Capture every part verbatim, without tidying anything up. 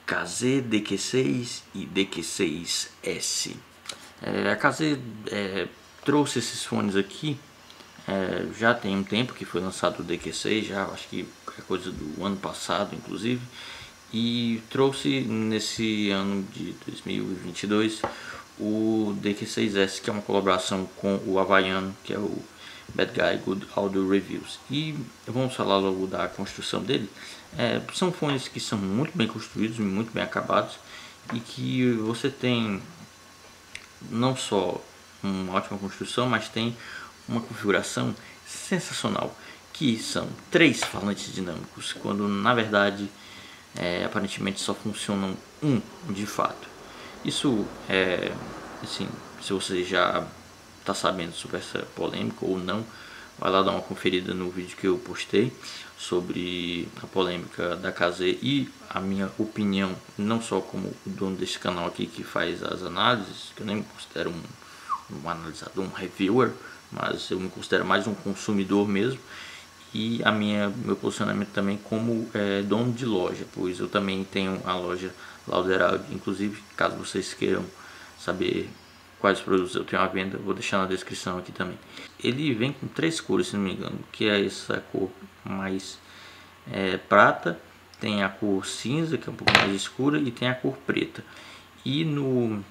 K Z, D Q seis e D Q seis S. É, a K Z é, trouxe esses fones aqui, é, já tem um tempo que foi lançado o D Q seis, já acho que é coisa do ano passado inclusive, e trouxe nesse ano de dois mil e vinte e dois o D Q seis S, que é uma colaboração com o havaiano, que é o Bad Guy Good Audio Reviews. E vamos falar logo da construção dele. É, são fones que são muito bem construídos, muito bem acabados, e que você tem não só uma ótima construção, mas tem uma configuração sensacional, que são três falantes dinâmicos, quando na verdade é, aparentemente só funcionam um de fato. Isso é assim, se você já está sabendo sobre essa polêmica ou não, vai lá dar uma conferida no vídeo que eu postei sobre a polêmica da K Z e a minha opinião, não só como o dono desse canal aqui que faz as análises, que eu nem me considero um, um analisador, um reviewer, mas eu me considero mais um consumidor mesmo, e a minha, meu posicionamento também como é, dono de loja, pois eu também tenho a loja Lauderaldi. Inclusive, caso vocês queiram saber quais produtos eu tenho à venda, vou deixar na descrição aqui também. Ele vem com três cores, se não me engano, que é essa cor mais é, prata, tem a cor cinza, que é um pouco mais escura, e tem a cor preta. E no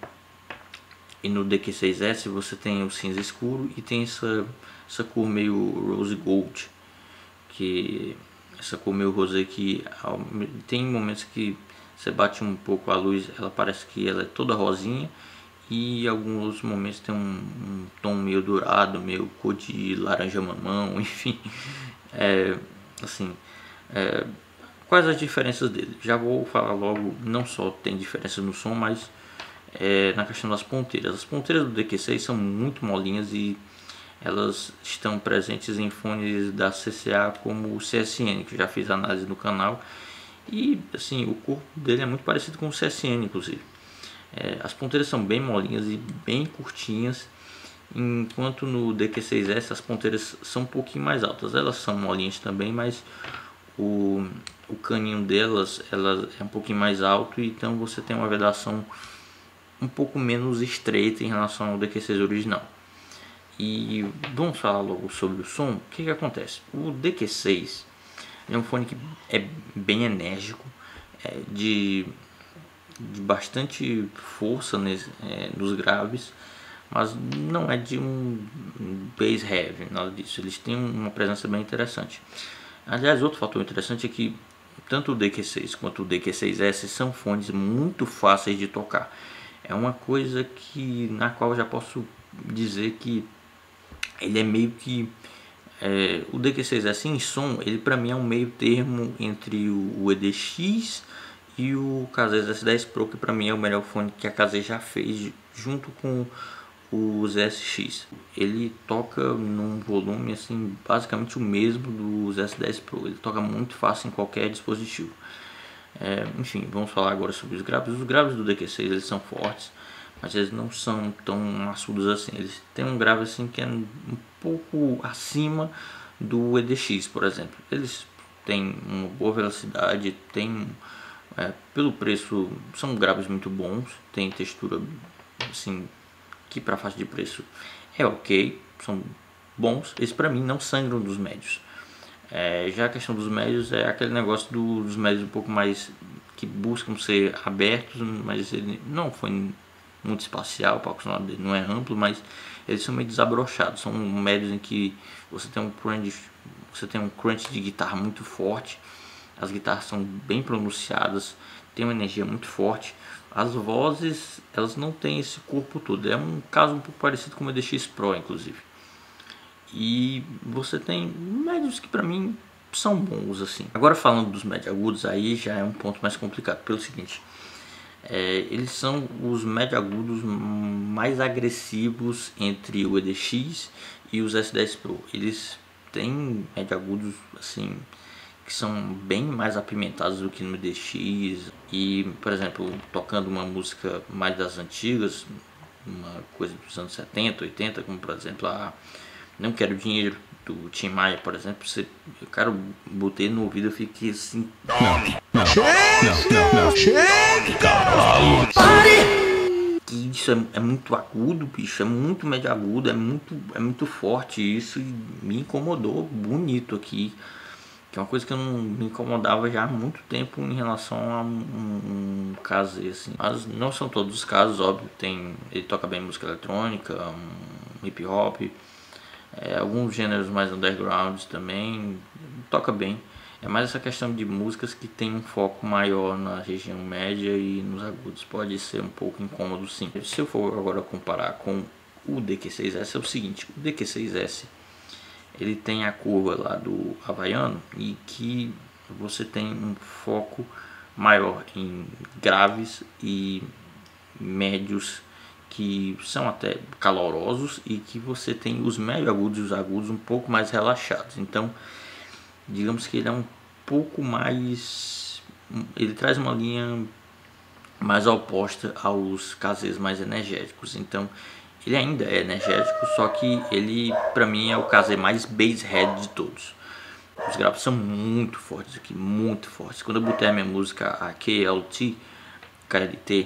e no D Q seis S você tem o cinza escuro e tem essa, essa cor meio rose gold, que essa cor meio rosé que tem momentos que você bate um pouco a luz, ela parece que ela é toda rosinha, e em alguns outros momentos tem um, um tom meio dourado, meio cor de laranja mamão, enfim. É, assim, é, quais as diferenças dele? Já vou falar logo, não só tem diferença no som, mas é, na questão das ponteiras. As ponteiras do D Q seis são muito molinhas e elas estão presentes em fones da C C A como o C S N, que eu já fiz análise no canal, e assim, o corpo dele é muito parecido com o C S N inclusive. É, as ponteiras são bem molinhas e bem curtinhas, enquanto no D Q seis S as ponteiras são um pouquinho mais altas. Elas são molinhas também, mas o, o caninho delas ela é um pouquinho mais alto, então você tem uma vedação um pouco menos estreita em relação ao D Q seis original. E vamos falar logo sobre o som. O que que acontece? O D Q seis é um fone que é bem enérgico, é de, de bastante força nesse, é, nos graves, mas não é de um bass heavy, nada disso. Eles têm uma presença bem interessante. Aliás, outro fator interessante é que tanto o D Q seis quanto o D Q seis S são fones muito fáceis de tocar. É uma coisa que na qual eu já posso dizer que ele é meio que é, o D Q seis S em som, ele para mim é um meio termo entre o, o E D X e o K Z S dez Pro, que para mim é o melhor fone que a K Z já fez, junto com o Z S X. Ele toca num volume assim basicamente o mesmo do Z S dez Pro, ele toca muito fácil em qualquer dispositivo. É, enfim, vamos falar agora sobre os graves. Os graves do D Q seis eles são fortes, mas eles não são tão maçudos assim. Eles têm um grave assim que é um pouco acima do E D X, por exemplo. Eles têm uma boa velocidade, tem, é, pelo preço, são graves muito bons, tem textura assim que para faixa de preço é ok, são bons. Eles para mim não sangram dos médios. É, já a questão dos médios é aquele negócio do, dos médios um pouco mais que buscam ser abertos, mas ele não foi muito espacial, o palco sonoro dele não é amplo, mas eles são meio desabrochados. São médios em que você tem um crunch, você tem um crunch de guitarra muito forte, as guitarras são bem pronunciadas, tem uma energia muito forte. As vozes, elas não têm esse corpo todo, é um caso um pouco parecido com o E D X Pro inclusive. E você tem médios que para mim são bons assim. Agora falando dos médios agudos, aí já é um ponto mais complicado, pelo seguinte, é, eles são os médios agudos mais agressivos entre o E D X e os S dez Pro. Eles têm médios agudos assim que são bem mais apimentados do que no E D X. E, por exemplo, tocando uma música mais das antigas, uma coisa dos anos setenta, oitenta, como por exemplo a Não Quero Dinheiro do Tim Maia, por exemplo, você, eu cara, botei no ouvido, eu fiquei assim... Não, não, não, não, não, chega! Que isso é, é muito agudo, bicho, é muito médio agudo, é muito, é muito forte isso, e me incomodou bonito aqui. Que é uma coisa que eu não me incomodava já há muito tempo em relação a um, um, um caso assim. Mas não são todos os casos, óbvio. Tem, ele toca bem música eletrônica, um hip hop, é, alguns gêneros mais underground também, toca bem. É mais essa questão de músicas que tem um foco maior na região média e nos agudos. Pode ser um pouco incômodo, sim. Se eu for agora comparar com o D Q seis S, é o seguinte: o D Q seis S ele tem a curva lá do havaiano e que você tem um foco maior em graves e médios que são até calorosos, e que você tem os médio agudos e os agudos um pouco mais relaxados. Então digamos que ele é um pouco mais, ele traz uma linha mais oposta aos caseiros mais energéticos. Então ele ainda é energético, só que ele, pra mim, é o casei mais basshead de todos. Os graves são muito fortes aqui, muito fortes. Quando eu botei a minha música, a K L T, K L T,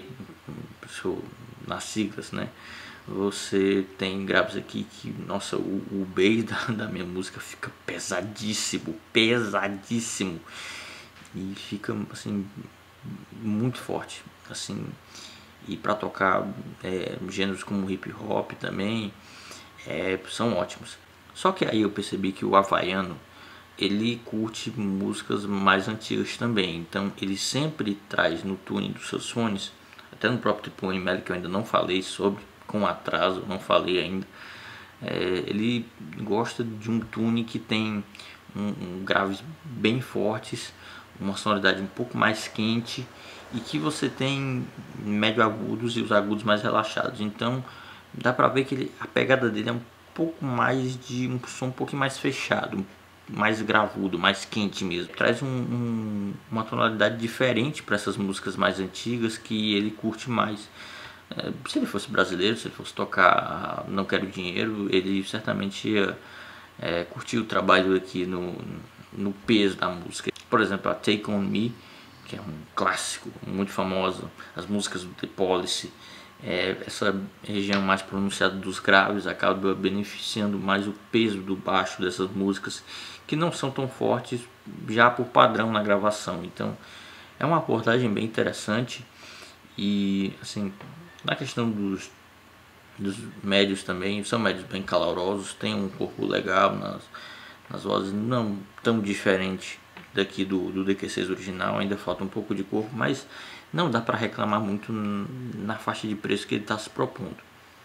nas siglas, né? Você tem graves aqui que, nossa, o, o bass da, da minha música fica pesadíssimo, pesadíssimo. E fica, assim, muito forte, assim. E para tocar é, gêneros como hip hop também é, são ótimos. Só que aí eu percebi que o havaiano ele curte músicas mais antigas também, então ele sempre traz no tuning dos seus fones, até no próprio tipo M L que eu ainda não falei sobre, com atraso, não falei ainda, é, ele gosta de um tuning que tem um, um graves bem fortes, uma sonoridade um pouco mais quente, e que você tem médio agudos e os agudos mais relaxados. Então dá pra ver que ele, a pegada dele é um pouco mais de um som um pouquinho mais fechado, mais gravudo, mais quente mesmo. Traz um, um, uma tonalidade diferente para essas músicas mais antigas que ele curte mais. É, se ele fosse brasileiro, se ele fosse tocar Não Quero Dinheiro, ele certamente ia é, curtir o trabalho aqui no, no peso da música. Por exemplo, a Take On Me, que é um clássico, muito famoso, as músicas do The Police, é, essa região mais pronunciada dos graves acaba beneficiando mais o peso do baixo dessas músicas, que não são tão fortes já por padrão na gravação. Então é uma abordagem bem interessante. E assim, na questão dos, dos médios também, são médios bem calorosos, tem um corpo legal nas, nas vozes, não tão diferente daqui do, do D Q seis original, ainda falta um pouco de corpo, mas não dá para reclamar muito na faixa de preço que ele está se propondo.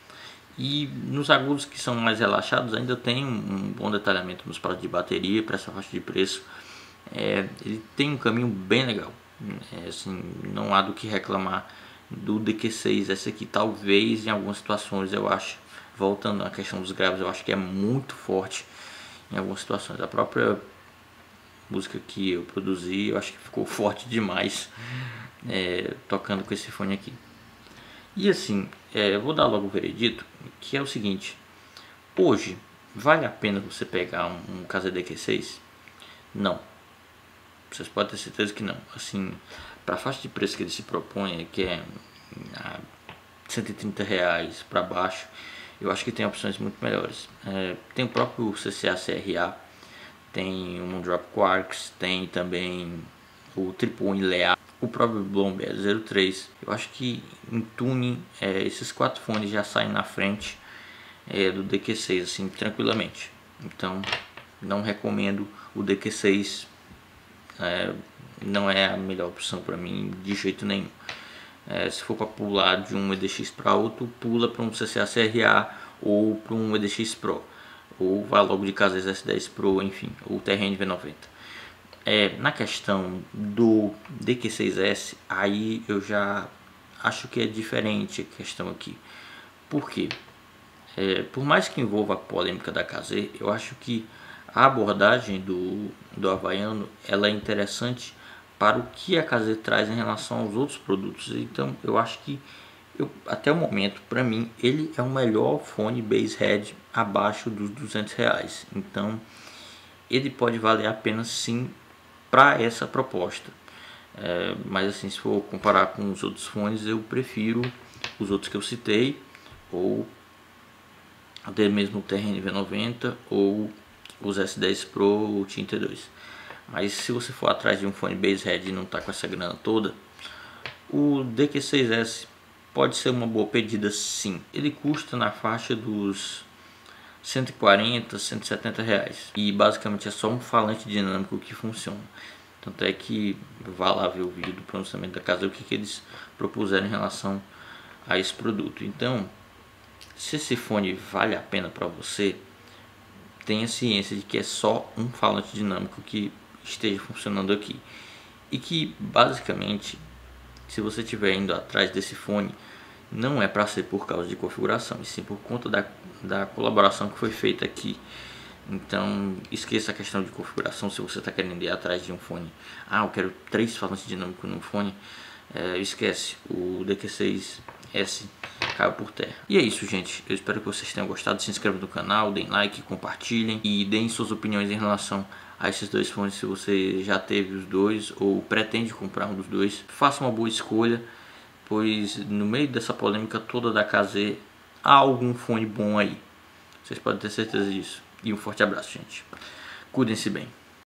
E nos agudos que são mais relaxados ainda tem um bom detalhamento nos pratos de bateria para essa faixa de preço. É, ele tem um caminho bem legal, é, assim, não há do que reclamar do D Q seis. Essa aqui talvez em algumas situações eu acho, voltando à questão dos graves, eu acho que é muito forte em algumas situações. A própria música que eu produzi, eu acho que ficou forte demais é, tocando com esse fone aqui. E assim, é, eu vou dar logo o veredito, que é o seguinte: hoje vale a pena você pegar um, um Kazé D Q seis? Não, vocês podem ter certeza que não. Assim, para a faixa de preço que ele se propõe, que é a cento e trinta reais para baixo, eu acho que tem opções muito melhores. É, tem o próprio C C A C R A, tem o Moondrop Quarks, tem também o Triple One Lea, o próprio Blomberg zero três. Eu acho que em tuning é, esses quatro fones já saem na frente é, do D Q seis assim tranquilamente. Então não recomendo o D Q seis, é, não é a melhor opção para mim de jeito nenhum. É, se for para pular de um E D X para outro, pula para um C C A C R A ou para um E D X Pro, ou vai logo de Kazé S dez Pro, enfim, ou T R N V noventa. É, na questão do D Q seis S, aí eu já acho que é diferente a questão aqui. Por quê? É, por mais que envolva a polêmica da Kazé, eu acho que a abordagem do, do havaiano ela é interessante para o que a Kazé traz em relação aos outros produtos. Então eu acho que Eu, até o momento, para mim, ele é o melhor fone Basehead abaixo dos duzentos reais. Então, ele pode valer a pena sim para essa proposta. É, mas assim, se for comparar com os outros fones, eu prefiro os outros que eu citei, ou até mesmo o T R N V noventa ou os S dez Pro ou T T dois. Mas se você for atrás de um fone Basehead e não está com essa grana toda, o D Q seis S pode ser uma boa pedida sim. Ele custa na faixa dos cento e quarenta, cento e setenta reais. E basicamente é só um falante dinâmico que funciona. Tanto é que vá lá ver o vídeo do pronunciamento da casa, o que, que eles propuseram em relação a esse produto. Então, se esse fone vale a pena para você, tenha ciência de que é só um falante dinâmico que esteja funcionando aqui. E que basicamente, se você estiver indo atrás desse fone, não é para ser por causa de configuração, e sim por conta da, da colaboração que foi feita aqui. Então esqueça a questão de configuração. Se você está querendo ir atrás de um fone, ah, eu quero três falantes dinâmicos no fone, é, esquece, o D Q seis S caiu por terra. E é isso, gente, eu espero que vocês tenham gostado. Se inscrevam no canal, deem like, compartilhem e deem suas opiniões em relação a esses dois fones. Se você já teve os dois ou pretende comprar um dos dois, faça uma boa escolha, pois no meio dessa polêmica toda da K Z há algum fone bom aí, vocês podem ter certeza disso. E um forte abraço, gente. Cuidem-se bem.